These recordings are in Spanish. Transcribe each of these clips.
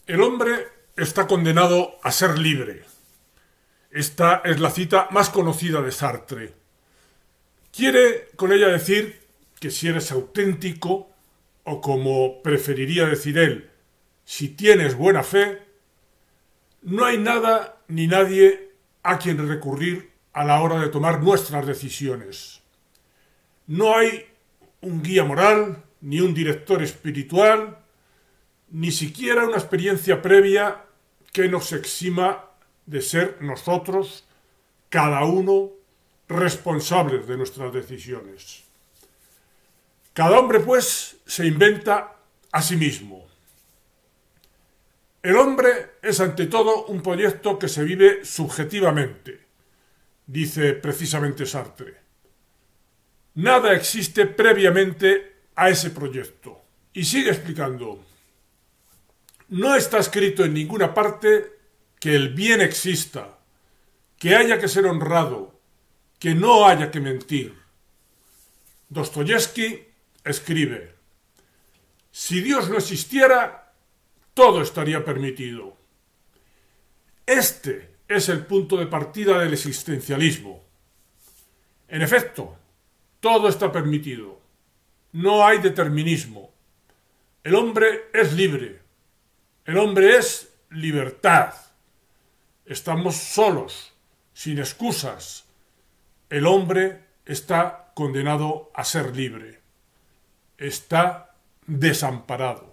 El hombre está condenado a ser libre. Esta es la cita más conocida de Sartre. Quiere con ella decir que si eres auténtico, o como preferiría decir él, si tienes buena fe, no hay nada ni nadie a quien recurrir a la hora de tomar nuestras decisiones. No hay un guía moral, ni un director espiritual, ni siquiera una experiencia previa que nos exima de ser nosotros, cada uno, responsables de nuestras decisiones. Cada hombre, pues, se inventa a sí mismo. El hombre es ante todo un proyecto que se vive subjetivamente, dice precisamente Sartre. Nada existe previamente a ese proyecto. Y sigue explicando. No está escrito en ninguna parte que el bien exista, que haya que ser honrado, que no haya que mentir. Dostoyevski escribe: si Dios no existiera, todo estaría permitido. Este es el punto de partida del existencialismo. En efecto, todo está permitido. No hay determinismo. El hombre es libre. El hombre es libertad. Estamos solos, sin excusas. El hombre está condenado a ser libre. Está desamparado.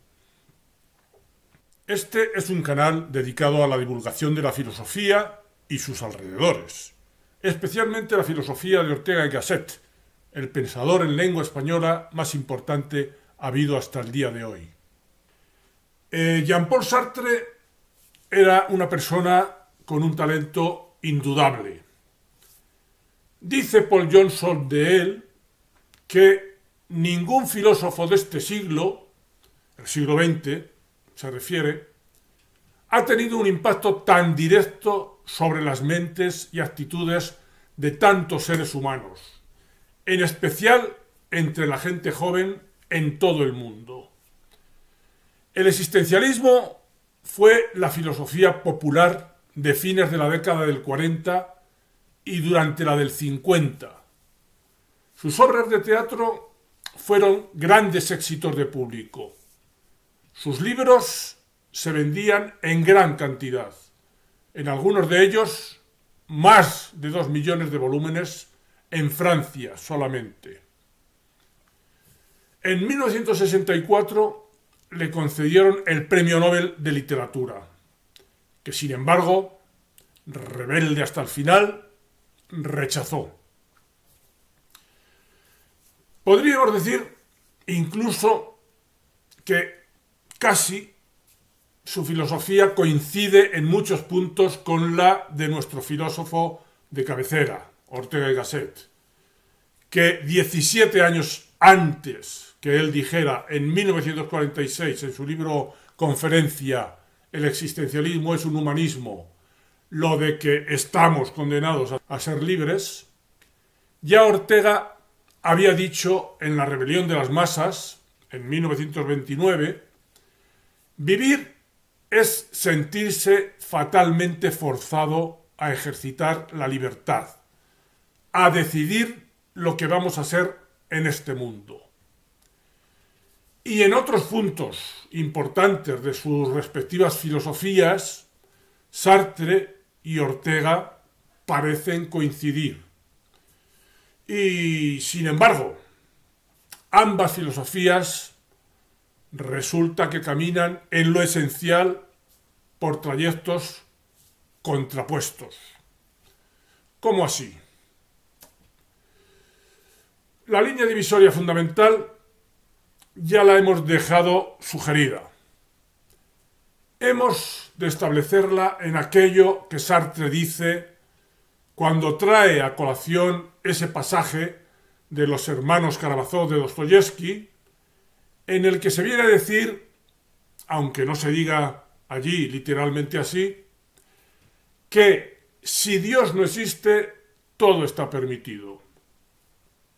Este es un canal dedicado a la divulgación de la filosofía y sus alrededores, especialmente la filosofía de Ortega y Gasset, el pensador en lengua española más importante habido hasta el día de hoy. Jean-Paul Sartre era una persona con un talento indudable. Dice Paul Johnson de él que ningún filósofo de este siglo, el siglo XX se refiere, ha tenido un impacto tan directo sobre las mentes y actitudes de tantos seres humanos, en especial entre la gente joven en todo el mundo. El existencialismo fue la filosofía popular de fines de la década del 40 y durante la del 50. Sus obras de teatro fueron grandes éxitos de público. Sus libros se vendían en gran cantidad. En algunos de ellos, más de 2 millones de volúmenes en Francia solamente. En 1964 le concedieron el Premio Nobel de Literatura, que sin embargo, rebelde hasta el final, rechazó. Podríamos decir incluso que casi su filosofía coincide en muchos puntos con la de nuestro filósofo de cabecera, Ortega y Gasset, que 17 años antes que él dijera en 1946 en su libro Conferencia El existencialismo es un humanismo, lo de que estamos condenados a ser libres, ya Ortega había dicho en La rebelión de las masas, en 1929, vivir es sentirse fatalmente forzado a ejercitar la libertad, a decidir lo que vamos a hacer en este mundo. Y en otros puntos importantes de sus respectivas filosofías, Sartre y Ortega parecen coincidir. Y, sin embargo, ambas filosofías resulta que caminan en lo esencial por trayectos contrapuestos. ¿Cómo así? La línea divisoria fundamental ya la hemos dejado sugerida. Hemos de establecerla en aquello que Sartre dice cuando trae a colación ese pasaje de Los hermanos Karamazov de Dostoyevski, en el que se viene a decir, aunque no se diga allí literalmente así, que si Dios no existe, todo está permitido.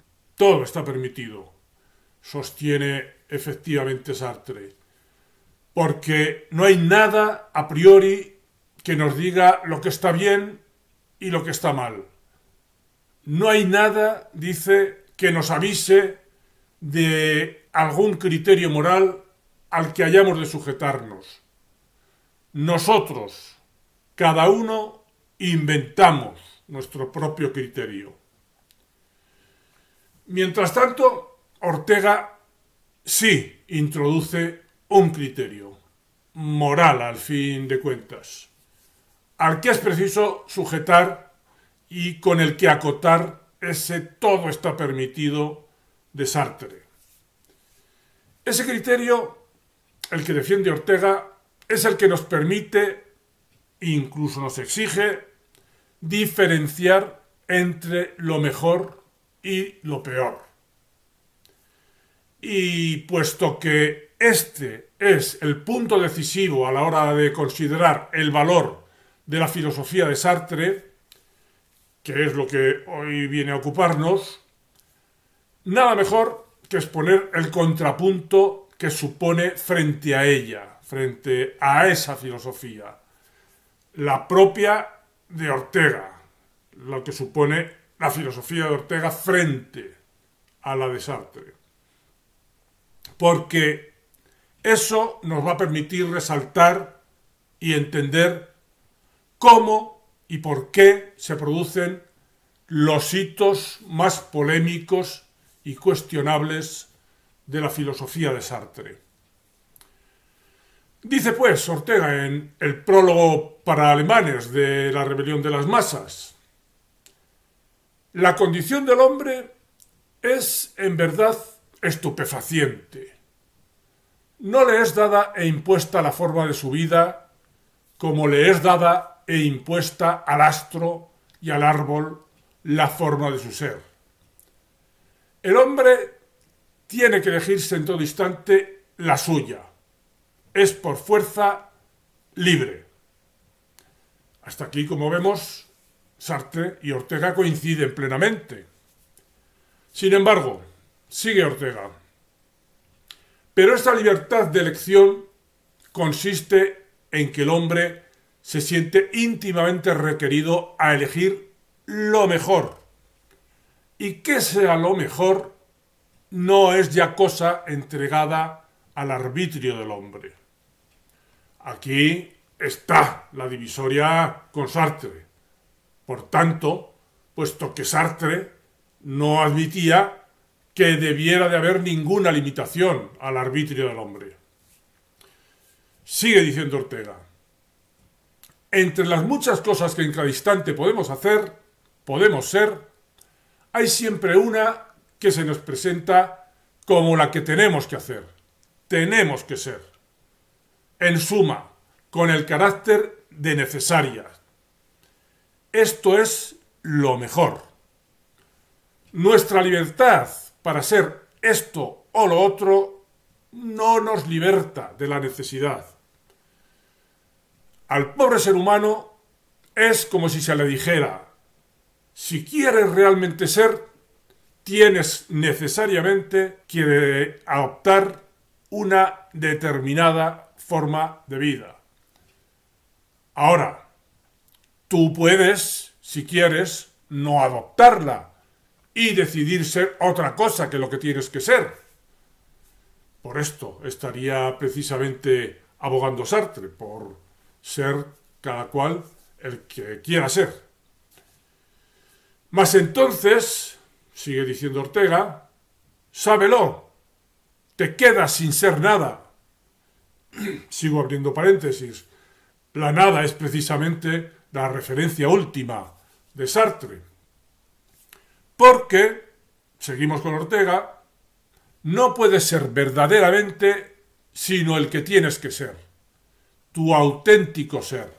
Todo está permitido, sostiene efectivamente Sartre. porque no hay nada a priori que nos diga lo que está bien y lo que está mal. No hay nada, dice, que nos avise de algún criterio moral al que hayamos de sujetarnos. Nosotros, cada uno, inventamos nuestro propio criterio. Mientras tanto, Ortega sí introduce un criterio moral, al fin de cuentas, al que es preciso sujetar y con el que acotar ese todo está permitido de Sartre. Ese criterio, el que defiende Ortega, es el que nos permite, incluso nos exige, diferenciar entre lo mejor y lo peor. Y puesto que este es el punto decisivo a la hora de considerar el valor de la filosofía de Sartre, que es lo que hoy viene a ocuparnos, nada mejor que exponer el contrapunto que supone frente a ella, frente a esa filosofía, la propia de Ortega, lo que supone la filosofía de Ortega frente a la de Sartre. Porque eso nos va a permitir resaltar y entender cómo y por qué se producen los hitos más polémicos y cuestionables de la filosofía de Sartre. Dice pues Ortega en el prólogo para alemanes de La rebelión de las masas: la condición del hombre es en verdad estupefaciente. No le es dada e impuesta la forma de su vida como le es dada e impuesta al astro y al árbol la forma de su ser. El hombre tiene que elegirse en todo instante la suya. Es por fuerza libre. Hasta aquí, como vemos, Sartre y Ortega coinciden plenamente. Sin embargo, sigue Ortega, pero esta libertad de elección consiste en que el hombre se siente íntimamente requerido a elegir lo mejor. Y que sea lo mejor no es ya cosa entregada al arbitrio del hombre. Aquí está la divisoria con Sartre. Por tanto, puesto que Sartre no admitía que debiera de haber ninguna limitación al arbitrio del hombre. Sigue diciendo Ortega: entre las muchas cosas que en cada instante podemos hacer, podemos ser, hay siempre una que se nos presenta como la que tenemos que hacer, tenemos que ser. En suma, con el carácter de necesaria. Esto es lo mejor. Nuestra libertad para ser esto o lo otro no nos liberta de la necesidad. Al pobre ser humano es como si se le dijera: si quieres realmente ser, tienes necesariamente que adoptar una determinada forma de vida. Ahora, tú puedes, si quieres, no adoptarla y decidir ser otra cosa que lo que tienes que ser. Por esto estaría precisamente abogando Sartre, por ser cada cual el que quiera ser. Mas entonces, sigue diciendo Ortega, sábelo, te quedas sin ser nada. Sigo abriendo paréntesis. La nada es precisamente la referencia última de Sartre. Porque, seguimos con Ortega, no puedes ser verdaderamente sino el que tienes que ser, tu auténtico ser.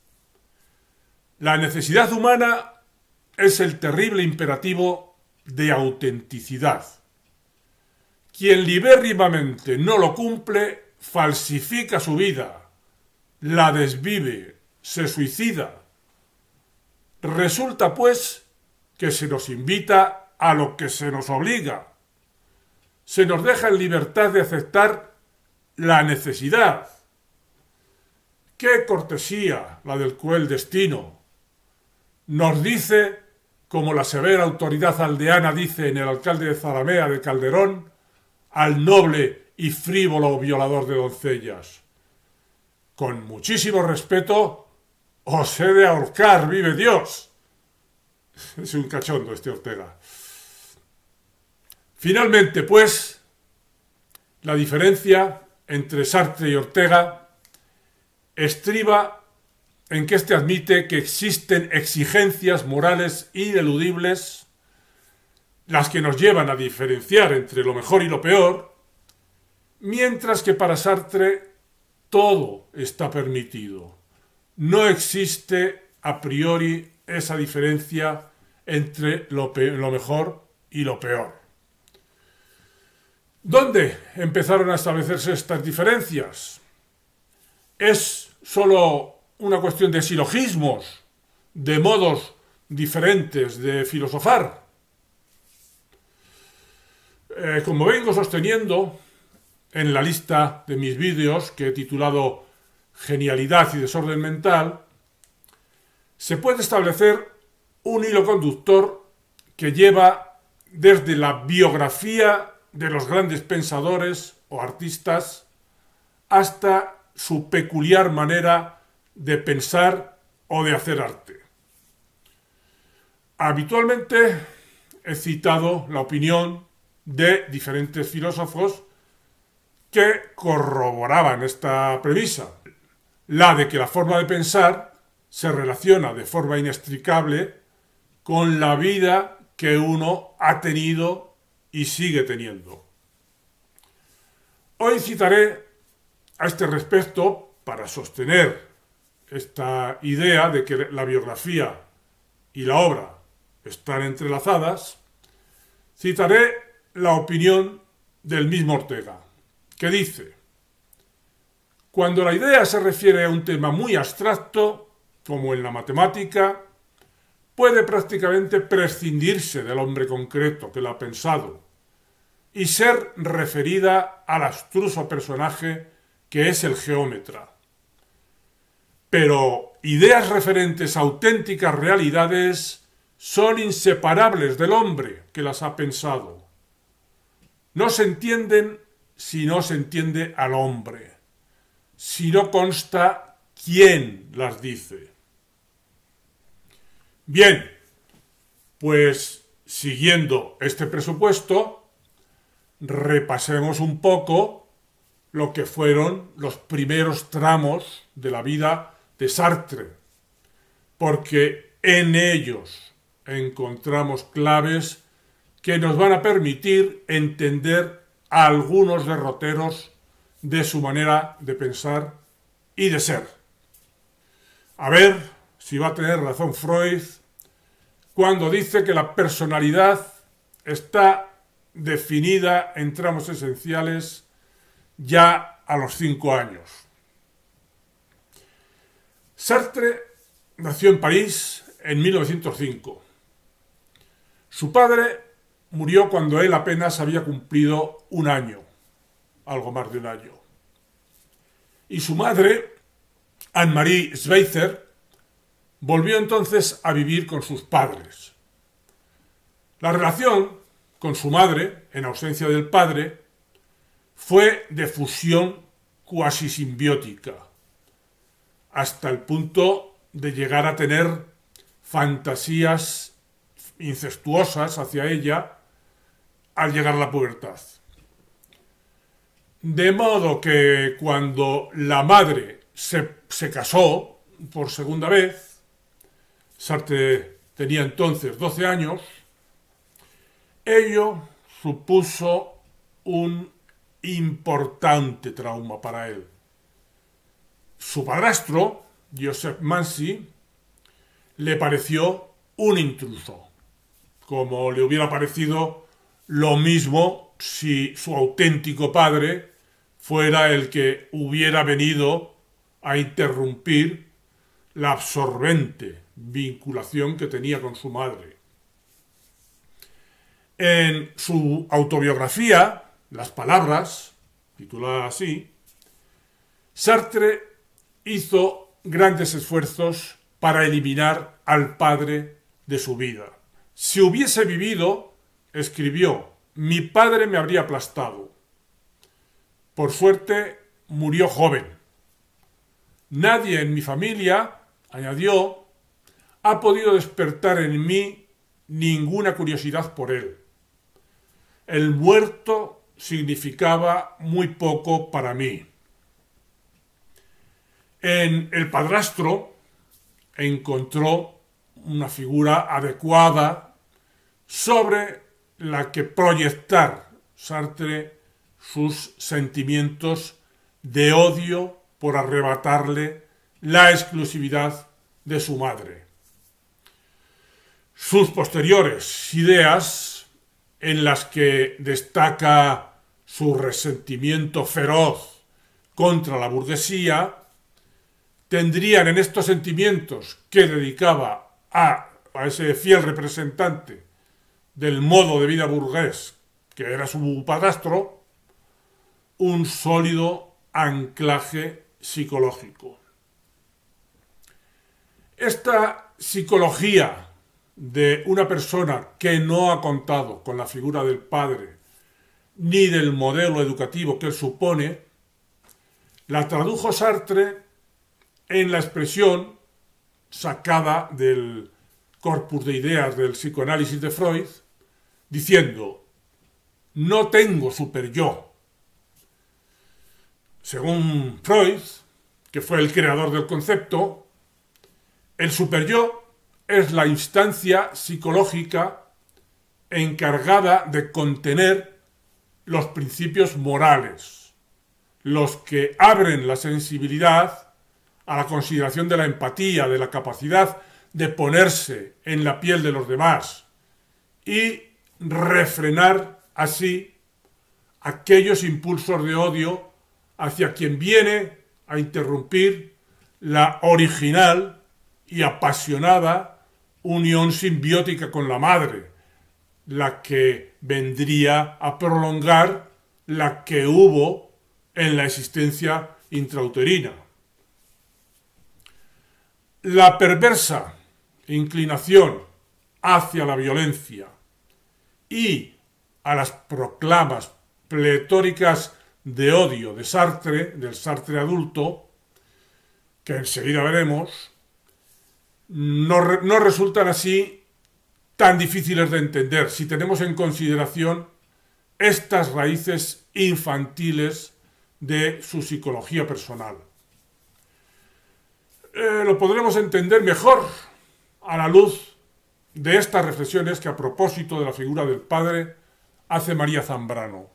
La necesidad humana es el terrible imperativo de autenticidad. Quien libérrimamente no lo cumple, falsifica su vida, la desvive, se suicida. Resulta, pues, que se nos invita a lo que se nos obliga. Se nos deja en libertad de aceptar la necesidad, qué cortesía la del cruel destino. Nos dice, como la severa autoridad aldeana dice en el alcalde de Zaramea de Calderón, al noble y frívolo violador de doncellas: con muchísimo respeto, os he de ahorcar, vive Dios. Es un cachondo este Ortega. Finalmente, pues, la diferencia entre Sartre y Ortega estriba en que éste admite que existen exigencias morales ineludibles, las que nos llevan a diferenciar entre lo mejor y lo peor, mientras que para Sartre todo está permitido. No existe a priori esa diferencia entre lo mejor y lo peor. ¿Dónde empezaron a establecerse estas diferencias? ¿Es solo una cuestión de silogismos, de modos diferentes de filosofar? Como vengo sosteniendo en la lista de mis vídeos que he titulado Genialidad y desorden mental, se puede establecer un hilo conductor que lleva desde la biografía de los grandes pensadores o artistas hasta su peculiar manera de pensar o de hacer arte. Habitualmente he citado la opinión de diferentes filósofos que corroboraban esta premisa, la de que la forma de pensar se relaciona de forma inextricable con la vida que uno ha tenido y sigue teniendo. Hoy citaré a este respecto, para sostener esta idea de que la biografía y la obra están entrelazadas, citaré la opinión del mismo Ortega, que dice: cuando la idea se refiere a un tema muy abstracto, como en la matemática, puede prácticamente prescindirse del hombre concreto que la ha pensado y ser referida al abstruso personaje que es el geómetra. Pero ideas referentes a auténticas realidades son inseparables del hombre que las ha pensado. No se entienden si no se entiende al hombre, si no consta quién las dice. Bien, pues siguiendo este presupuesto, repasemos un poco lo que fueron los primeros tramos de la vida de Sartre, porque en ellos encontramos claves que nos van a permitir entender a algunos derroteros de su manera de pensar y de ser. A ver si va a tener razón Freud cuando dice que la personalidad está definida en tramos esenciales ya a los 5 años. Sartre nació en París en 1905. Su padre murió cuando él apenas había cumplido 1 año, algo más de 1 año. Y su madre, Anne-Marie Schweitzer, volvió entonces a vivir con sus padres. La relación con su madre, en ausencia del padre, fue de fusión cuasi simbiótica, hasta el punto de llegar a tener fantasías incestuosas hacia ella al llegar a la pubertad. De modo que cuando la madre se casó por segunda vez, Sartre tenía entonces 12 años, ello supuso un importante trauma para él. Su padrastro, Joseph Mansi, le pareció un intruso, como le hubiera parecido lo mismo si su auténtico padre fuera el que hubiera venido a interrumpir la absorbente vinculación que tenía con su madre. En su autobiografía, Las palabras, titulada así, Sartre hizo grandes esfuerzos para eliminar al padre de su vida. Si hubiese vivido, escribió, mi padre me habría aplastado. Por suerte, murió joven. Nadie en mi familia, añadió, ha podido despertar en mí ninguna curiosidad por él. El muerto significaba muy poco para mí. En el padrastro encontró una figura adecuada sobre la que proyectar Sartre sus sentimientos de odio por arrebatarle la exclusividad de su madre. Sus posteriores ideas, en las que destaca su resentimiento feroz contra la burguesía, tendrían en estos sentimientos que dedicaba a ese fiel representante del modo de vida burgués que era su padrastro, un sólido anclaje psicológico. Esta psicología de una persona que no ha contado con la figura del padre ni del modelo educativo que él supone, la tradujo Sartre en la expresión sacada del corpus de ideas del psicoanálisis de Freud, diciendo, no tengo superyo. Según Freud, que fue el creador del concepto, el superyo es la instancia psicológica encargada de contener los principios morales, los que abren la sensibilidad a la consideración de la empatía, de la capacidad de ponerse en la piel de los demás y refrenar así aquellos impulsos de odio hacia quien viene a interrumpir la original y apasionada unión simbiótica con la madre, la que vendría a prolongar la que hubo en la existencia intrauterina. La perversa inclinación hacia la violencia y a las proclamas pletóricas de odio de Sartre, del Sartre adulto, que enseguida veremos, no resultan así tan difíciles de entender si tenemos en consideración estas raíces infantiles de su psicología personal. Lo podremos entender mejor a la luz de estas reflexiones que a propósito de la figura del padre hace María Zambrano.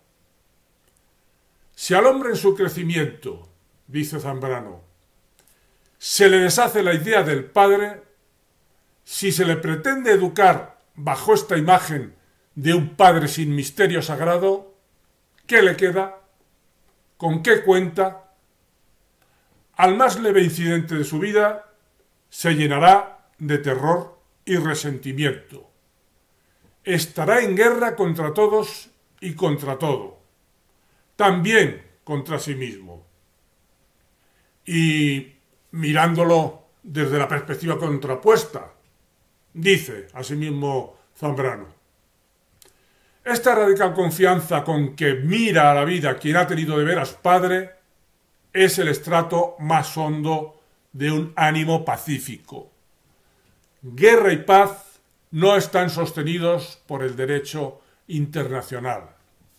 Si al hombre en su crecimiento, dice Zambrano, se le deshace la idea del padre, si se le pretende educar bajo esta imagen de un padre sin misterio sagrado, ¿qué le queda? ¿Con qué cuenta? Al más leve incidente de su vida se llenará de terror y resentimiento. Estará en guerra contra todos y contra todo, también contra sí mismo. Y mirándolo desde la perspectiva contrapuesta, dice asimismo Zambrano, esta radical confianza con que mira a la vida quien ha tenido de veras padre es el estrato más hondo de un ánimo pacífico. Guerra y paz no están sostenidos por el derecho internacional.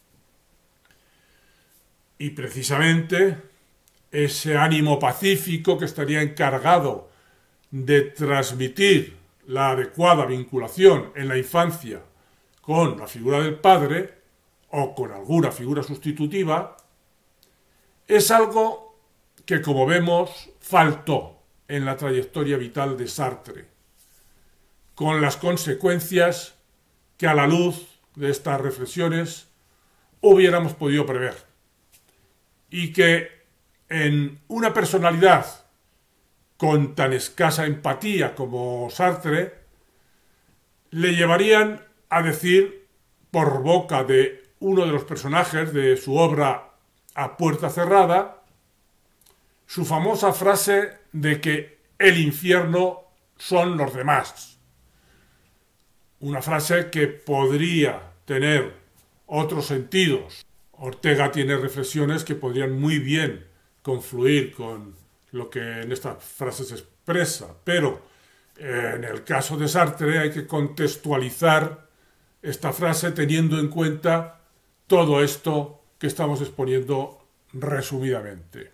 Y precisamente ese ánimo pacífico que estaría encargado de transmitir la adecuada vinculación en la infancia con la figura del padre o con alguna figura sustitutiva, es algo que, como vemos, faltó en la trayectoria vital de Sartre, con las consecuencias que a la luz de estas reflexiones hubiéramos podido prever, y que en una personalidad con tan escasa empatía como Sartre le llevarían a decir por boca de uno de los personajes de su obra A puerta cerrada, su famosa frase de que el infierno son los demás. Una frase que podría tener otros sentidos. Ortega tiene reflexiones que podrían muy bien confluir con lo que en esta frase se expresa, pero en el caso de Sartre hay que contextualizar esta frase teniendo en cuenta todo esto que estamos exponiendo resumidamente.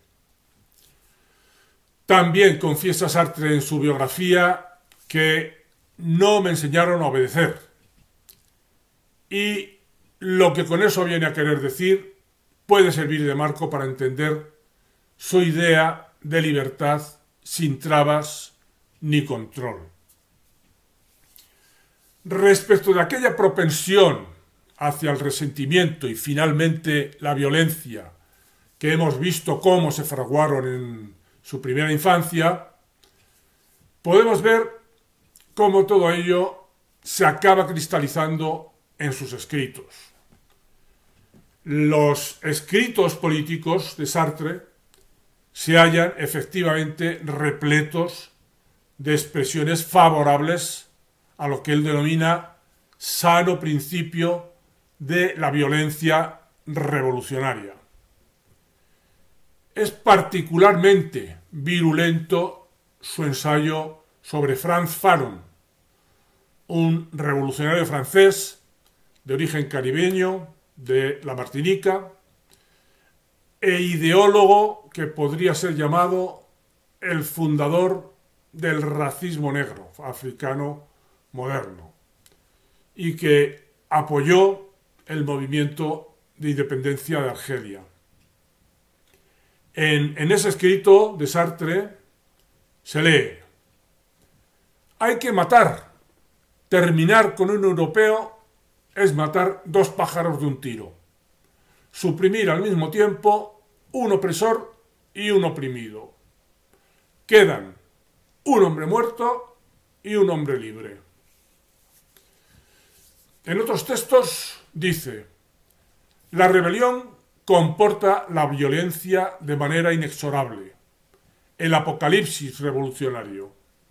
También confiesa Sartre en su biografía que no me enseñaron a obedecer. Y lo que con eso viene a querer decir puede servir de marco para entender su idea de libertad sin trabas ni control. Respecto de aquella propensión hacia el resentimiento y finalmente la violencia que hemos visto cómo se fraguaron en su primera infancia, podemos ver cómo todo ello se acaba cristalizando en sus escritos. Los escritos políticos de Sartre se hallan efectivamente repletos de expresiones favorables a lo que él denomina sano principio de la violencia revolucionaria. Es particularmente virulento su ensayo sobre Frantz Fanon, un revolucionario francés de origen caribeño de la Martinica e ideólogo que podría ser llamado el fundador del racismo negro africano moderno y que apoyó el movimiento de independencia de Argelia. En ese escrito de Sartre se lee: hay que matar, terminar con un europeo es matar dos pájaros de un tiro, suprimir al mismo tiempo un opresor y un oprimido. Quedan un hombre muerto y un hombre libre. En otros textos dice: la rebelión comporta la violencia de manera inexorable, el apocalipsis revolucionario.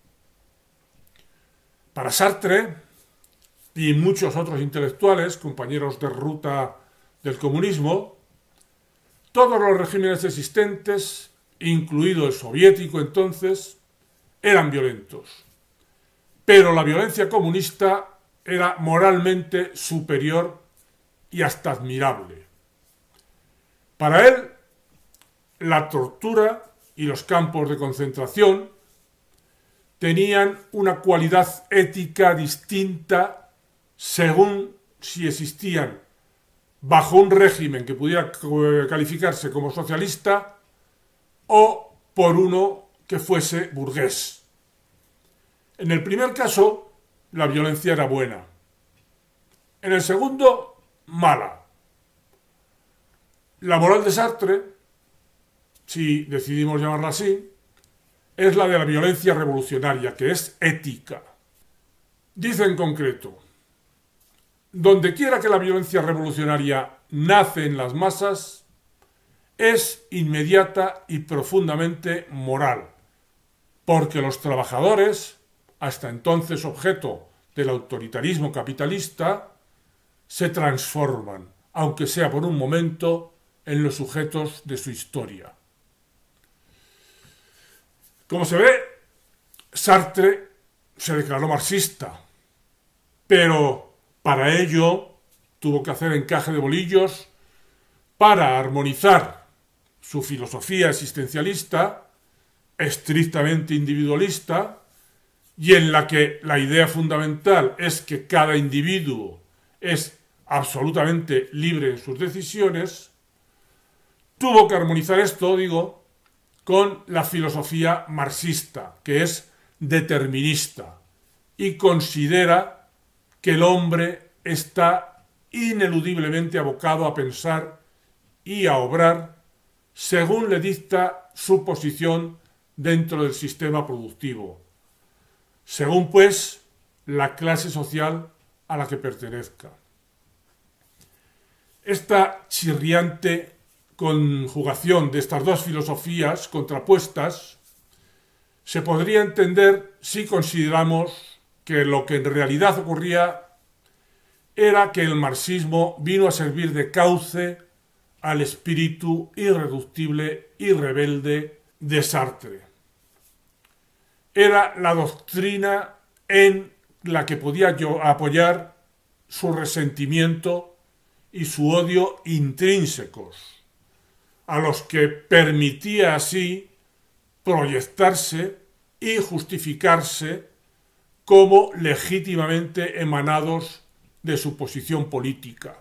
Para Sartre y muchos otros intelectuales, compañeros de ruta del comunismo, todos los regímenes existentes, incluido el soviético entonces, eran violentos. Pero la violencia comunista era moralmente superior y hasta admirable. Para él, la tortura y los campos de concentración tenían una cualidad ética distinta según si existían bajo un régimen que pudiera calificarse como socialista o por uno que fuese burgués. En el primer caso, la violencia era buena. En el segundo, mala. La moral de Sartre, si decidimos llamarla así, es la de la violencia revolucionaria, que es ética. Dice en concreto: donde quiera que la violencia revolucionaria nace en las masas, es inmediata y profundamente moral, porque los trabajadores, hasta entonces objeto del autoritarismo capitalista, se transforman, aunque sea por un momento, en los sujetos de su historia. Como se ve, Sartre se declaró marxista, pero para ello tuvo que hacer encaje de bolillos para armonizar su filosofía existencialista, estrictamente individualista, y en la que la idea fundamental es que cada individuo es absolutamente libre en sus decisiones. Tuvo que armonizar esto, con la filosofía marxista, que es determinista y considera que el hombre está ineludiblemente abocado a pensar y a obrar según le dicta su posición dentro del sistema productivo, según pues la clase social a la que pertenezca. Esta chirriante conjugación de estas dos filosofías contrapuestas se podría entender si consideramos que lo que en realidad ocurría era que el marxismo vino a servir de cauce al espíritu irreductible y rebelde de Sartre. Era la doctrina en la que podía apoyar su resentimiento y su odio intrínsecos, a los que permitía así proyectarse y justificarse como legítimamente emanados de su posición política.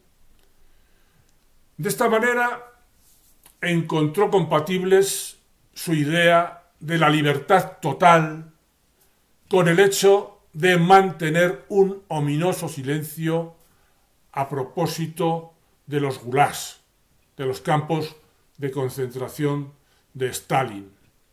De esta manera encontró compatibles su idea de la libertad total con el hecho de mantener un ominoso silencio a propósito de los gulags, de los campos de concentración de Stalin.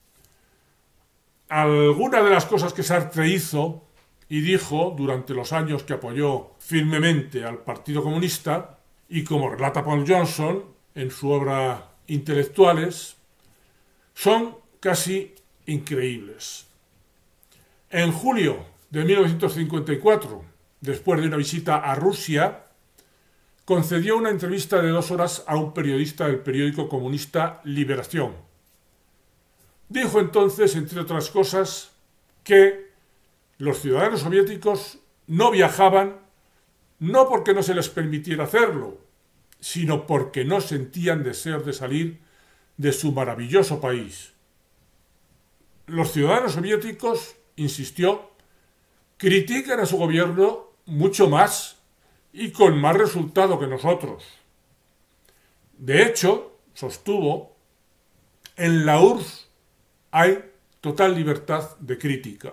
Algunas de las cosas que Sartre hizo y dijo durante los años que apoyó firmemente al Partido Comunista, y como relata Paul Johnson en su obra Intelectuales, son casi increíbles. En julio de 1954, después de una visita a Rusia, concedió una entrevista de 2 horas a un periodista del periódico comunista Liberación. Dijo entonces, entre otras cosas, que los ciudadanos soviéticos no viajaban no porque no se les permitiera hacerlo, sino porque no sentían deseo de salir de su maravilloso país. Los ciudadanos soviéticos, insistió, critican a su gobierno mucho más y con más resultado que nosotros. De hecho, sostuvo, en la URSS hay total libertad de crítica.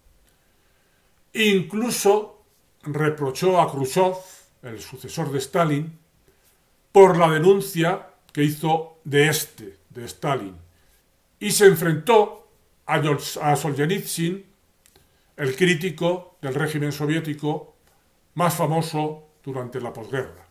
Incluso reprochó a Khrushchev, el sucesor de Stalin, por la denuncia que hizo de Stalin, y se enfrentó a Solzhenitsyn, el crítico del régimen soviético más famoso durante la posguerra.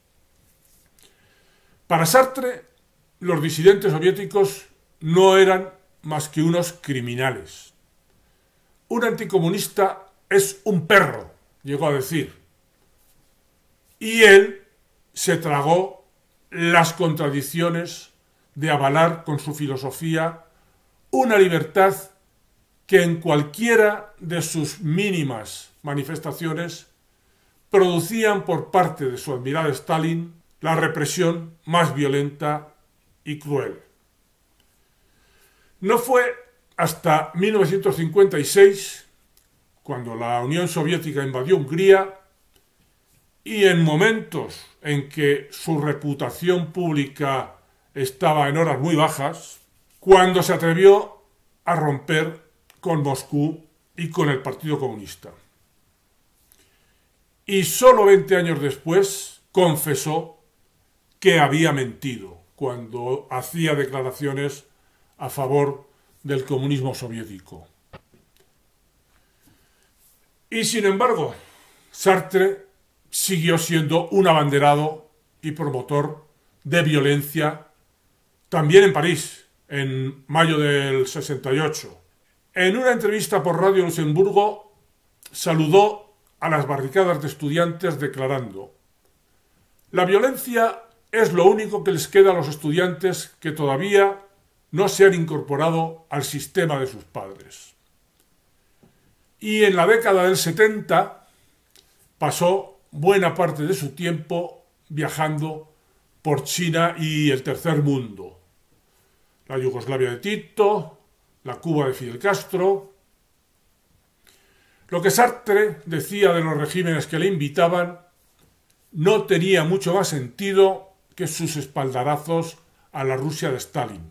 Para Sartre, los disidentes soviéticos no eran más que unos criminales. Un anticomunista es un perro, llegó a decir. Y él se tragó las contradicciones de avalar con su filosofía una libertad que en cualquiera de sus mínimas manifestaciones producían por parte de su admirado Stalin la represión más violenta y cruel. No fue hasta 1956, cuando la Unión Soviética invadió Hungría, y en momentos en que su reputación pública estaba en horas muy bajas, cuando se atrevió a romper con Moscú y con el Partido Comunista. Y solo 20 años después confesó que había mentido cuando hacía declaraciones a favor del comunismo soviético. Y sin embargo, Sartre siguió siendo un abanderado y promotor de violencia, también en París, en mayo del 68. En una entrevista por Radio Luxemburgo, saludó a las barricadas de estudiantes declarando: «La violencia es lo único que les queda a los estudiantes que todavía no se han incorporado al sistema de sus padres». Y en la década del 70 pasó buena parte de su tiempo viajando por China y el tercer mundo. La Yugoslavia de Tito, la Cuba de Fidel Castro. Lo que Sartre decía de los regímenes que le invitaban no tenía mucho más sentido que sus espaldarazos a la Rusia de Stalin.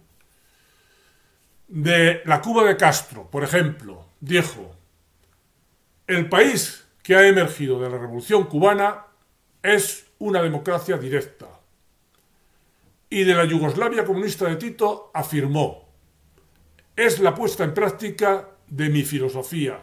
De la Cuba de Castro, por ejemplo, dijo: «El país que ha emergido de la Revolución Cubana es una democracia directa». Y de la Yugoslavia comunista de Tito afirmó: «Es la puesta en práctica de mi filosofía».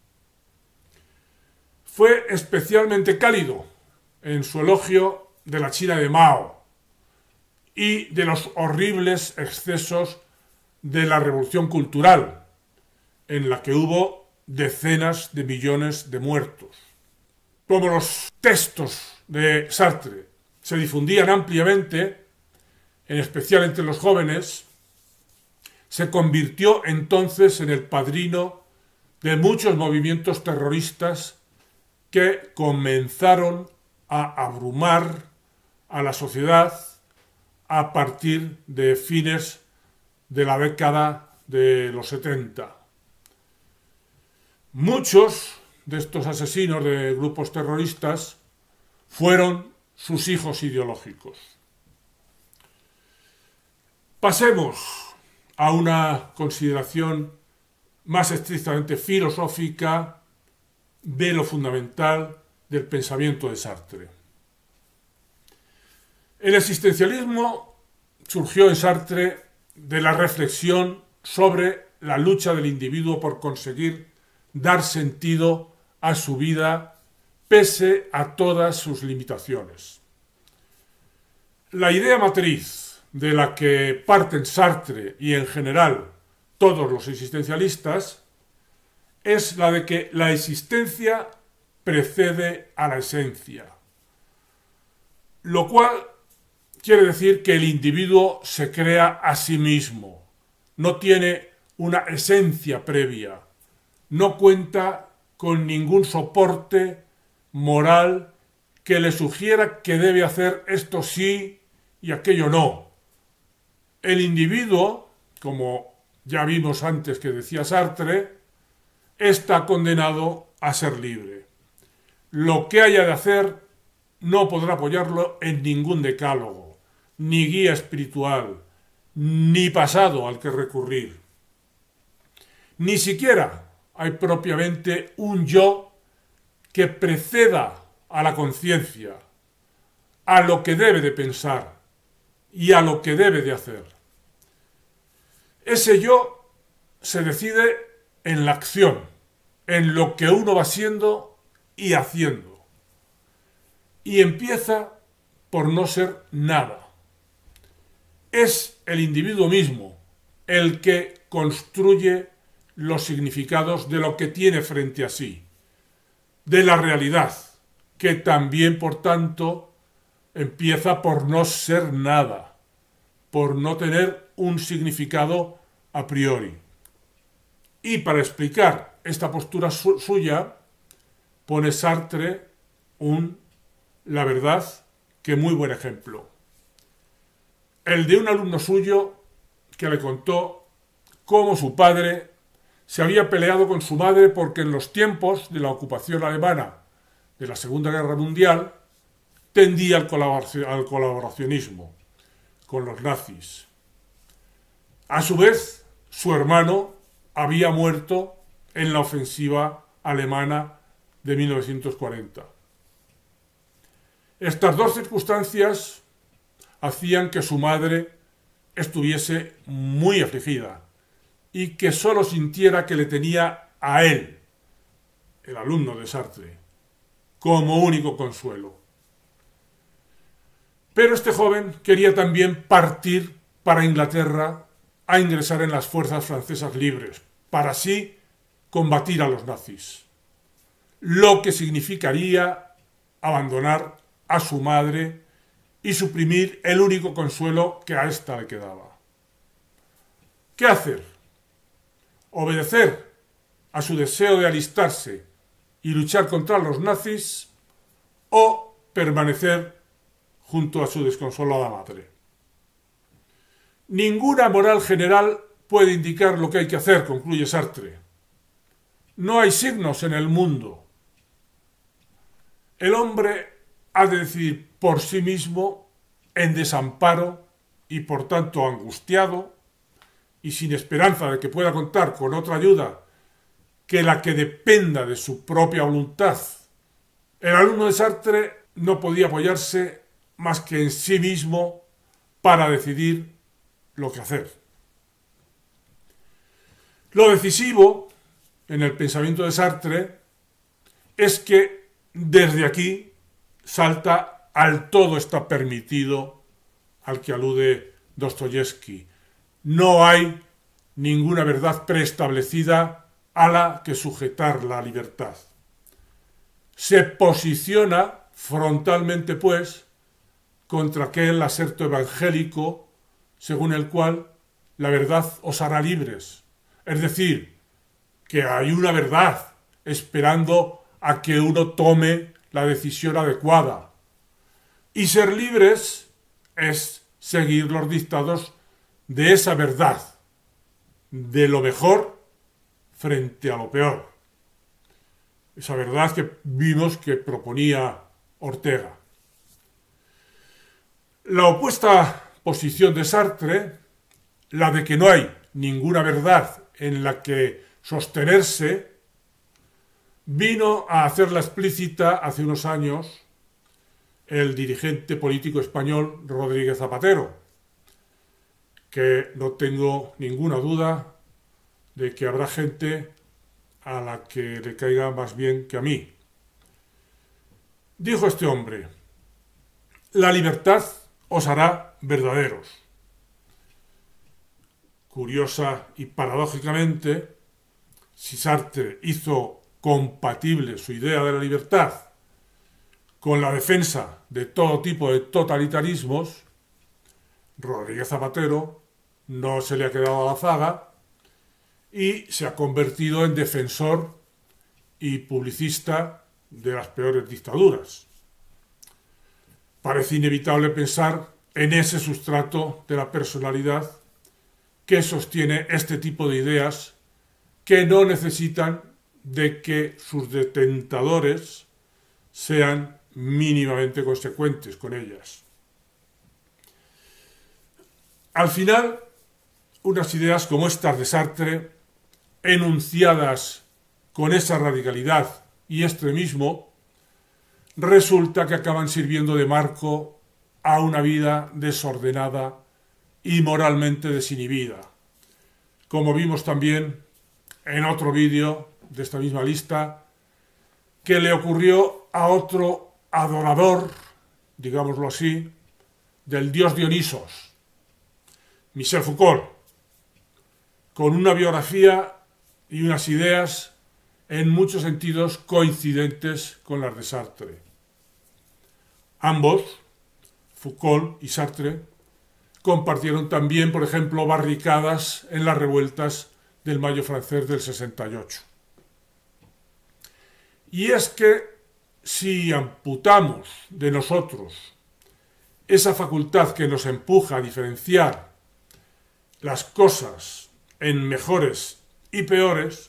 Fue especialmente cálido en su elogio de la China de Mao y de los horribles excesos de la Revolución Cultural, en la que hubo decenas de millones de muertos. Como los textos de Sartre se difundían ampliamente, en especial entre los jóvenes, se convirtió entonces en el padrino de muchos movimientos terroristas que comenzaron a abrumar a la sociedad a partir de fines de la década de los 70. Muchos de estos asesinos de grupos terroristas fueron sus hijos ideológicos. Pasemos a una consideración más estrictamente filosófica de lo fundamental del pensamiento de Sartre. El existencialismo surgió en Sartre de la reflexión sobre la lucha del individuo por conseguir dar sentido a su vida pese a todas sus limitaciones. La idea matriz de la que parten Sartre y en general todos los existencialistas es la de que la existencia precede a la esencia, lo cual quiere decir que el individuo se crea a sí mismo, no tiene una esencia previa, no cuenta con ningún soporte moral que le sugiera que debe hacer esto sí y aquello no. El individuo, como ya vimos antes que decía Sartre, está condenado a ser libre. Lo que haya de hacer no podrá apoyarlo en ningún decálogo, ni guía espiritual, ni pasado al que recurrir. Ni siquiera hay propiamente un yo que preceda a la conciencia, a lo que debe de pensar y a lo que debe de hacer. Ese yo se decide en la acción, en lo que uno va siendo y haciendo. Y empieza por no ser nada. Es el individuo mismo el que construye los significados de lo que tiene frente a sí, de la realidad, que también, por tanto, empieza por no ser nada, por no tener un significado a priori. Y para explicar esta postura suya, pone Sartre la verdad, que muy buen ejemplo. El de un alumno suyo que le contó cómo su padre se había peleado con su madre porque en los tiempos de la ocupación alemana de la Segunda Guerra Mundial tendía al colaboracionismo con los nazis. A su vez, su hermano había muerto en la ofensiva alemana de 1940. Estas dos circunstancias hacían que su madre estuviese muy afligida y que sólo sintiera que le tenía a él, el alumno de Sartre, como único consuelo. Pero este joven quería también partir para Inglaterra a ingresar en las fuerzas francesas libres, para así combatir a los nazis, lo que significaría abandonar a su madre y suprimir el único consuelo que a ésta le quedaba. ¿Qué hacer? ¿Obedecer a su deseo de alistarse y luchar contra los nazis o permanecer junto a su desconsolada madre? Ninguna moral general puede indicar lo que hay que hacer, concluye Sartre. No hay signos en el mundo. El hombre ha de decidir por sí mismo en desamparo y por tanto angustiado y sin esperanza de que pueda contar con otra ayuda que la que dependa de su propia voluntad. El alumno de Sartre no podía apoyarse más que en sí mismo para decidir lo que hacer. Lo decisivo en el pensamiento de Sartre es que desde aquí salta al todo está permitido al que alude Dostoyevsky. No hay ninguna verdad preestablecida a la que sujetar la libertad. Se posiciona frontalmente, pues, contra aquel aserto evangélico según el cual la verdad os hará libres. Es decir, que hay una verdad esperando a que uno tome la decisión adecuada. Y ser libres es seguir los dictados de esa verdad, de lo mejor frente a lo peor. Esa verdad que vimos que proponía Ortega. La opuesta posición de Sartre, la de que no hay ninguna verdad en la que sostenerse, vino a hacerla explícita hace unos años el dirigente político español Rodríguez Zapatero, que no tengo ninguna duda de que habrá gente a la que le caiga más bien que a mí. Dijo este hombre: la libertad os hará verdaderos. Curiosa y paradójicamente, si Sartre hizo compatible su idea de la libertad con la defensa de todo tipo de totalitarismos, Rodríguez Zapatero no se le ha quedado a la zaga y se ha convertido en defensor y publicista de las peores dictaduras. Parece inevitable pensar en ese sustrato de la personalidad que sostiene este tipo de ideas que no necesitan de que sus detentadores sean mínimamente consecuentes con ellas. Al final, unas ideas como estas de Sartre, enunciadas con esa radicalidad y extremismo, resulta que acaban sirviendo de marco a una vida desordenada y moralmente desinhibida, como vimos también en otro vídeo de esta misma lista, que le ocurrió a otro adorador, digámoslo así, del dios Dionisos, Michel Foucault, con una biografía y unas ideas en muchos sentidos coincidentes con las de Sartre. Ambos, Foucault y Sartre, compartieron también, por ejemplo, barricadas en las revueltas del Mayo francés del 68. Y es que si amputamos de nosotros esa facultad que nos empuja a diferenciar las cosas en mejores y peores,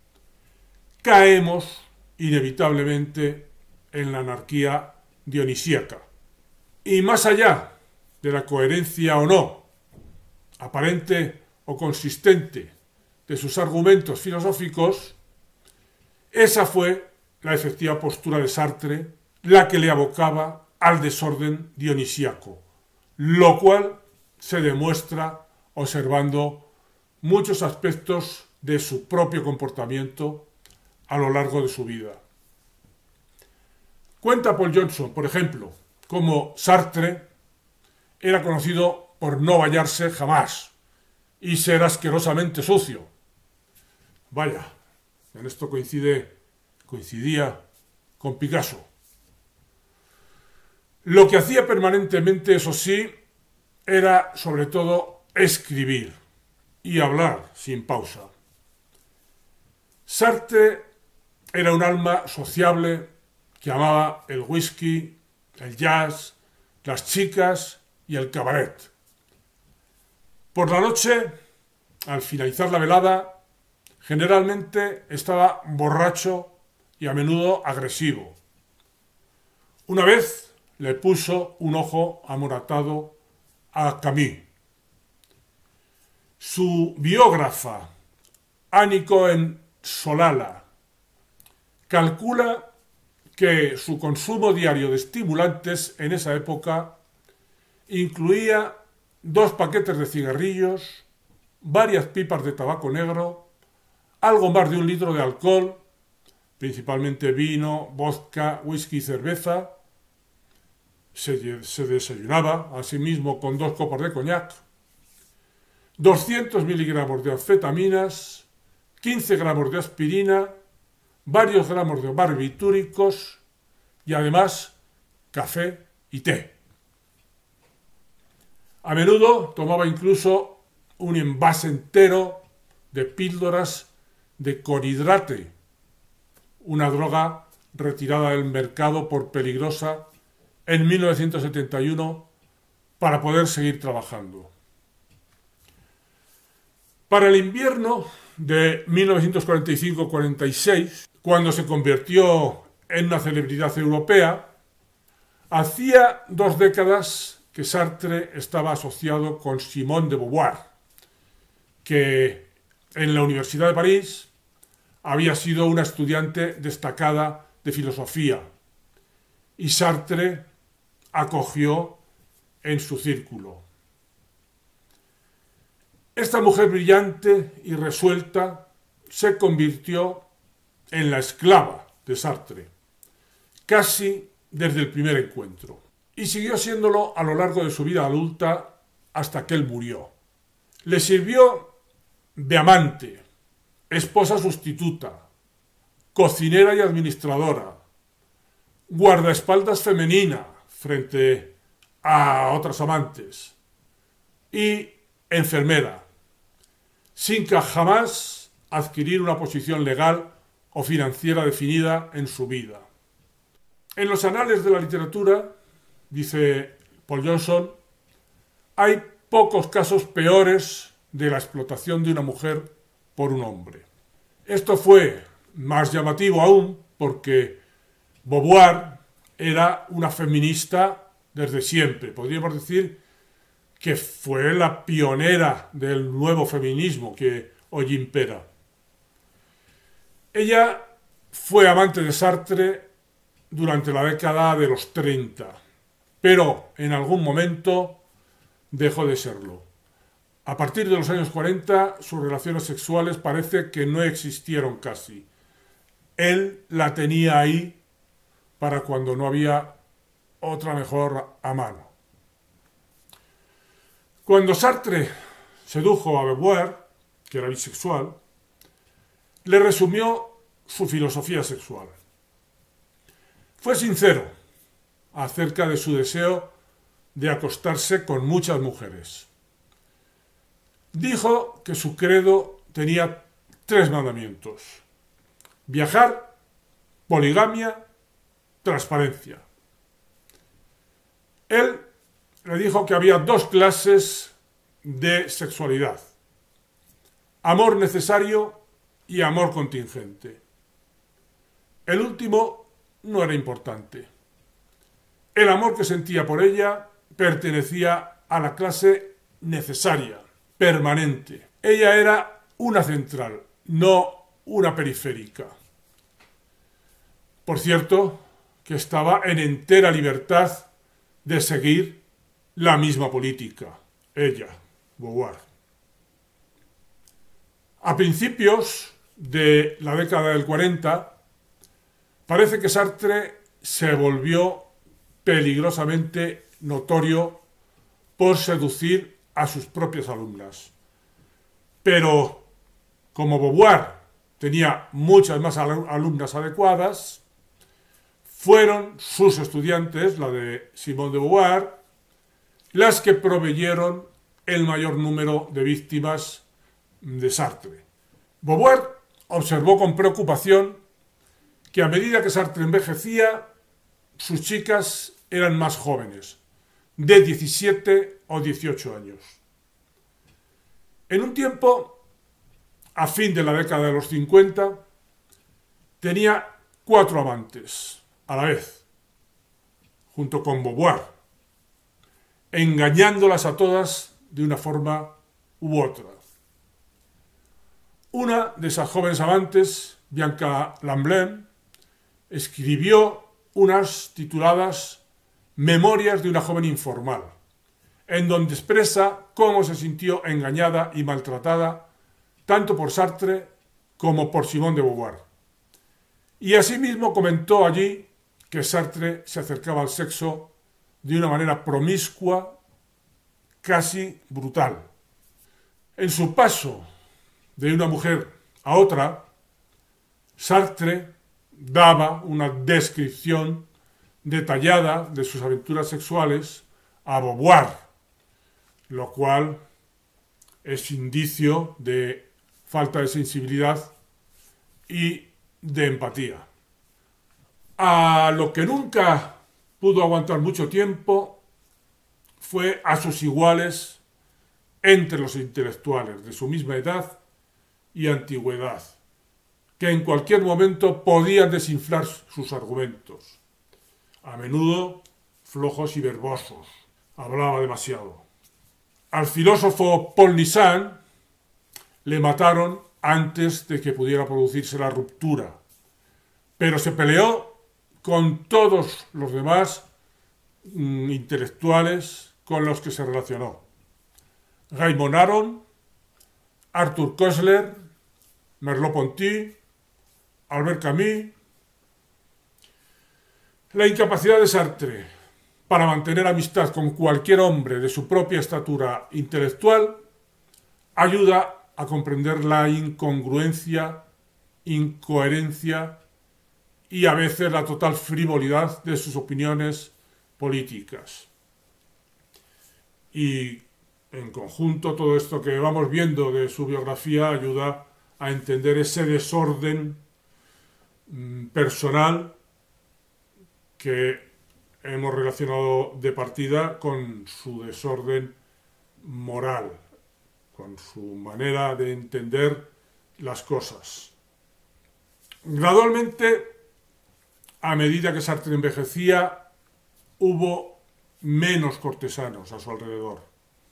caemos inevitablemente en la anarquía dionisíaca. Y más allá de la coherencia o no, aparente o consistente, de sus argumentos filosóficos, esa fue la efectiva postura de Sartre la que le abocaba al desorden dionisíaco, lo cual se demuestra observando muchos aspectos de su propio comportamiento a lo largo de su vida. Cuenta Paul Johnson, por ejemplo, cómo Sartre era conocido por no bañarse jamás y ser asquerosamente sucio. Vaya, en esto coincidía con Picasso. Lo que hacía permanentemente, eso sí, era sobre todo escribir y hablar sin pausa. Sartre era un alma sociable que amaba el whisky, el jazz, las chicas y el cabaret. Por la noche, al finalizar la velada, generalmente estaba borracho y a menudo agresivo. Una vez le puso un ojo amoratado a Camus. Su biógrafa, Annie Cohen Solala, calcula que su consumo diario de estimulantes en esa época incluía 2 paquetes de cigarrillos, varias pipas de tabaco negro, algo más de 1 litro de alcohol, principalmente vino, vodka, whisky y cerveza, se desayunaba a sí mismo con 2 copas de coñac, 200 miligramos de anfetaminas, 15 gramos de aspirina, varios gramos de barbitúricos y además café y té. A menudo tomaba incluso un envase entero de píldoras de clorhidrate, una droga retirada del mercado por peligrosa en 1971 para poder seguir trabajando. Para el invierno de 1945-46, cuando se convirtió en una celebridad europea, hacía 2 décadas que Sartre estaba asociado con Simone de Beauvoir, que en la Universidad de París había sido una estudiante destacada de filosofía, y Sartre acogió en su círculo. Esta mujer brillante y resuelta se convirtió en la esclava de Sartre, casi desde el primer encuentro, y siguió siéndolo a lo largo de su vida adulta hasta que él murió. Le sirvió de amante, esposa sustituta, cocinera y administradora, guardaespaldas femenina frente a otras amantes y enfermera, sin que jamás adquirir una posición legal o financiera definida en su vida. En los anales de la literatura, dice Paul Johnson, hay pocos casos peores de la explotación de una mujer por un hombre. Esto fue más llamativo aún porque Beauvoir era una feminista desde siempre. Podríamos decir que fue la pionera del nuevo feminismo que hoy impera. Ella fue amante de Sartre durante la década de los 30, pero en algún momento dejó de serlo. A partir de los años 40, sus relaciones sexuales parece que no existieron casi. Él la tenía ahí para cuando no había otra mejor a mano. Cuando Sartre sedujo a Beauvoir, que era bisexual, le resumió su filosofía sexual. Fue sincero acerca de su deseo de acostarse con muchas mujeres. Dijo que su credo tenía 3 mandamientos: viajar, poligamia, transparencia. Él le dijo que había 2 clases de sexualidad: amor necesario y amor contingente. El último no era importante. El amor que sentía por ella pertenecía a la clase necesaria, permanente. Ella era una central, no una periférica. Por cierto, que estaba en entera libertad de seguir la misma política, ella, Beauvoir. A principios de la década del 40, parece que Sartre se volvió peligrosamente notorio por seducir a sus propias alumnas. Pero como Beauvoir tenía muchas más alumnas adecuadas, fueron sus estudiantes, la de Simone de Beauvoir, las que proveyeron el mayor número de víctimas de Sartre. Beauvoir observó con preocupación que a medida que Sartre envejecía, sus chicas eran más jóvenes, de 17 o 18 años. En un tiempo, a fin de la década de los 50, tenía 4 amantes a la vez, junto con Beauvoir, engañándolas a todas de una forma u otra. Una de esas jóvenes amantes, Bianca Lamblin, escribió unas tituladas Memorias de una joven informal, en donde expresa cómo se sintió engañada y maltratada tanto por Sartre como por Simone de Beauvoir. Y asimismo comentó allí que Sartre se acercaba al sexo de una manera promiscua, casi brutal. En su paso de una mujer a otra, Sartre daba una descripción detallada de sus aventuras sexuales a Beauvoir, lo cual es indicio de falta de sensibilidad y de empatía. A lo que nunca pudo aguantar mucho tiempo fue a sus iguales entre los intelectuales de su misma edad y antigüedad, que en cualquier momento podían desinflar sus argumentos, a menudo flojos y verbosos. Hablaba demasiado. Al filósofo Paul Nizan le mataron antes de que pudiera producirse la ruptura, pero se peleó con todos los demás intelectuales con los que se relacionó. Raymond Aron, Arthur Koestler, Merleau-Ponty, Albert Camus. La incapacidad de Sartre para mantener amistad con cualquier hombre de su propia estatura intelectual ayuda a comprender la incongruencia, incoherencia y a veces la total frivolidad de sus opiniones políticas. Y en conjunto todo esto que vamos viendo de su biografía ayuda a entender ese desorden personal que hemos relacionado de partida con su desorden moral, con su manera de entender las cosas. Gradualmente, a medida que Sartre envejecía, hubo menos cortesanos a su alrededor.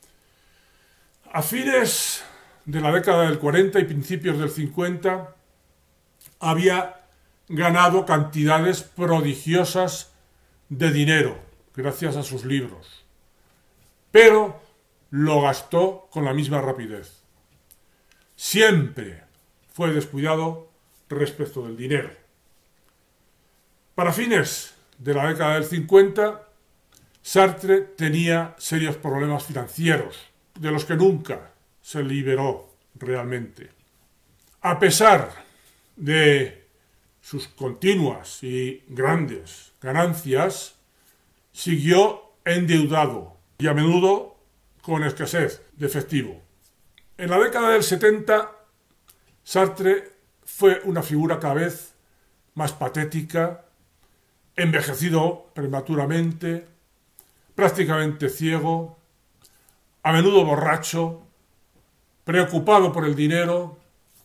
A fines de la década del 40 y principios del 50, había ganado cantidades prodigiosas de dinero gracias a sus libros, pero lo gastó con la misma rapidez. Siempre fue descuidado respecto del dinero. Para fines de la década del 50, Sartre tenía serios problemas financieros, de los que nunca se liberó realmente. A pesar de sus continuas y grandes ganancias, siguió endeudado y a menudo con escasez de efectivo. En la década del 70, Sartre fue una figura cada vez más patética, envejecido prematuramente, prácticamente ciego, a menudo borracho, preocupado por el dinero,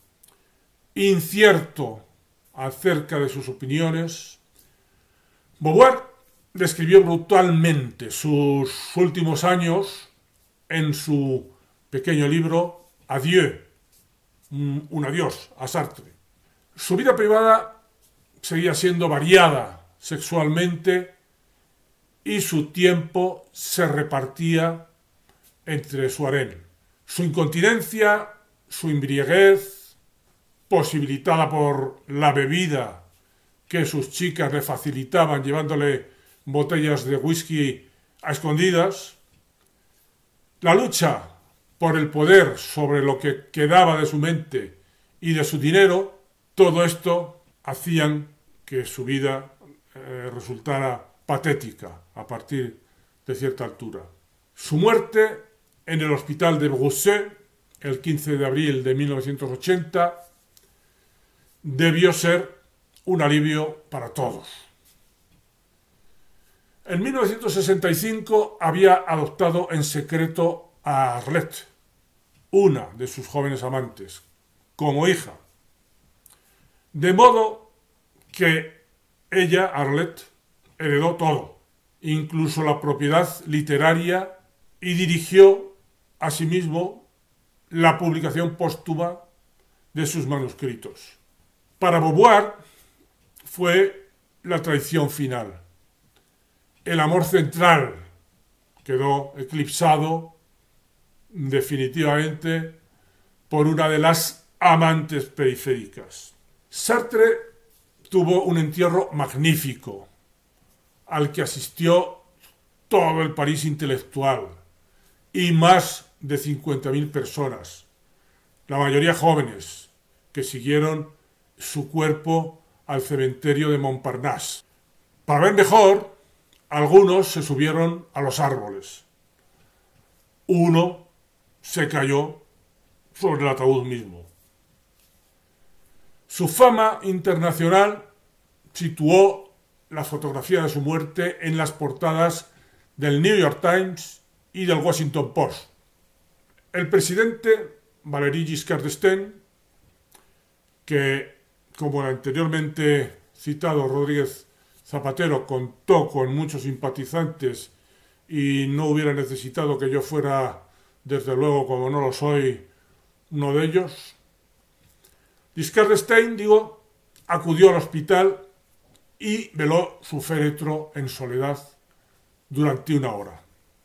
incierto acerca de sus opiniones. Beauvoir describió brutalmente sus últimos años en su pequeño libro Adieu, un adiós a Sartre. Su vida privada seguía siendo variada sexualmente y su tiempo se repartía entre su harén. Su incontinencia, su embriaguez, posibilitada por la bebida que sus chicas le facilitaban llevándole botellas de whisky a escondidas, la lucha por el poder sobre lo que quedaba de su mente y de su dinero, todo esto hacían que su vida resultara patética a partir de cierta altura. Su muerte en el hospital de Bruxelles, el 15 de abril de 1980, debió ser un alivio para todos. En 1965 había adoptado en secreto a Arlette, una de sus jóvenes amantes, como hija. De modo que ella, Arlette, heredó todo, incluso la propiedad literaria, y dirigió asimismo la publicación póstuma de sus manuscritos. Para Beauvoir fue la traición final. El amor central quedó eclipsado definitivamente por una de las amantes periféricas. Sartre tuvo un entierro magnífico al que asistió todo el París intelectual y más de 50.000 personas, la mayoría jóvenes, que siguieron su cuerpo al cementerio de Montparnasse. Para ver mejor, algunos se subieron a los árboles. Uno se cayó sobre el ataúd mismo. Su fama internacional situó la fotografía de su muerte en las portadas del New York Times y del Washington Post. El presidente Valéry Giscard d'Estaing, que, como el anteriormente citado Rodríguez Zapatero, contó con muchos simpatizantes y no hubiera necesitado que yo fuera, desde luego, como no lo soy, uno de ellos. Giscard d'Estaing, acudió al hospital y veló su féretro en soledad durante 1 hora.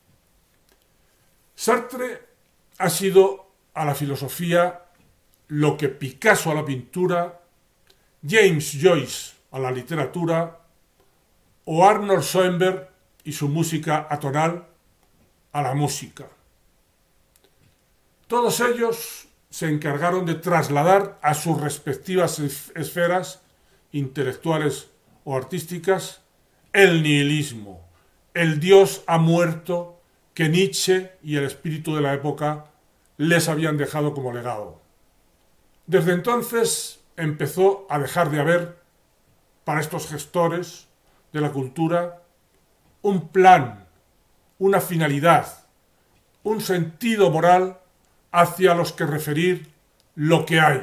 Sartre ha sido a la filosofía lo que Picasso a la pintura, James Joyce a la literatura o Arnold Schoenberg y su música atonal a la música. Todos ellos se encargaron de trasladar a sus respectivas esferas intelectuales o artísticas el nihilismo, el Dios ha muerto que Nietzsche y el espíritu de la época les habían dejado como legado. Desde entonces empezó a dejar de haber, para estos gestores de la cultura, un plan, una finalidad, un sentido moral hacia los que referir lo que hay.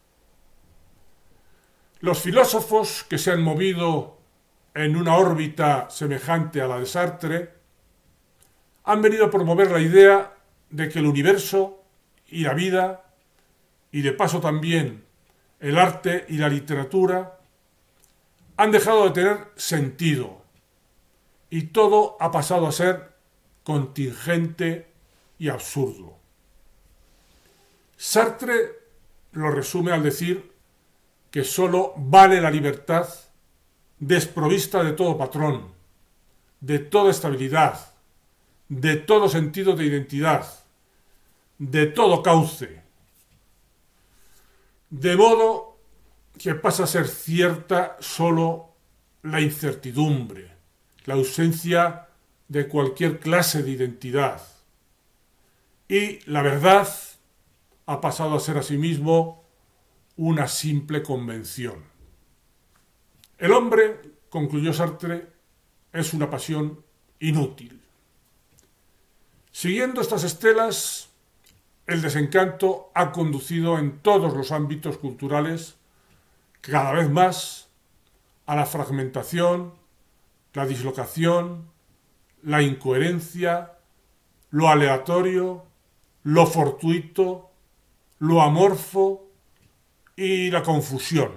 Los filósofos que se han movido en una órbita semejante a la de Sartre han venido a promover la idea de que el universo y la vida, y de paso también el arte y la literatura, han dejado de tener sentido y todo ha pasado a ser contingente y absurdo. Sartre lo resume al decir que sólo vale la libertad desprovista de todo patrón, de toda estabilidad, de todo sentido de identidad, de todo cauce. De modo que pasa a ser cierta sólo la incertidumbre, la ausencia de cualquier clase de identidad. Y la verdad ha pasado a ser asimismo una simple convención. El hombre, concluyó Sartre, es una pasión inútil. Siguiendo estas estelas, el desencanto ha conducido en todos los ámbitos culturales cada vez más a la fragmentación, la dislocación, la incoherencia, lo aleatorio, lo fortuito, lo amorfo y la confusión.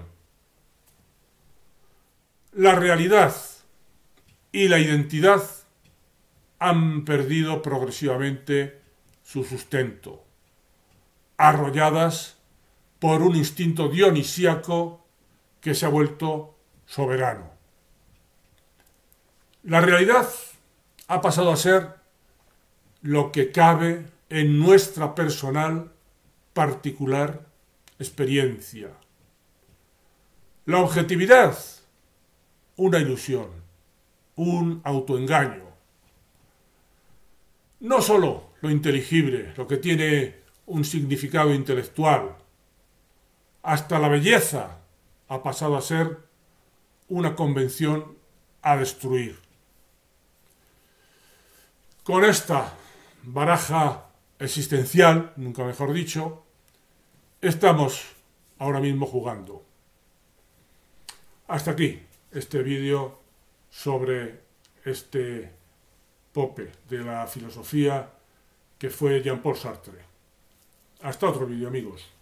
La realidad y la identidad han perdido progresivamente su sustento, arrolladas por un instinto dionisíaco que se ha vuelto soberano. La realidad ha pasado a ser lo que cabe en nuestra personal, particular experiencia. La objetividad, una ilusión, un autoengaño. No sólo lo inteligible, lo que tiene un significado intelectual, hasta la belleza ha pasado a ser una convención a destruir. Con esta baraja existencial, nunca mejor dicho, estamos ahora mismo jugando. Hasta aquí este vídeo sobre este pope de la filosofía que fue Jean-Paul Sartre. Hasta otro vídeo, amigos.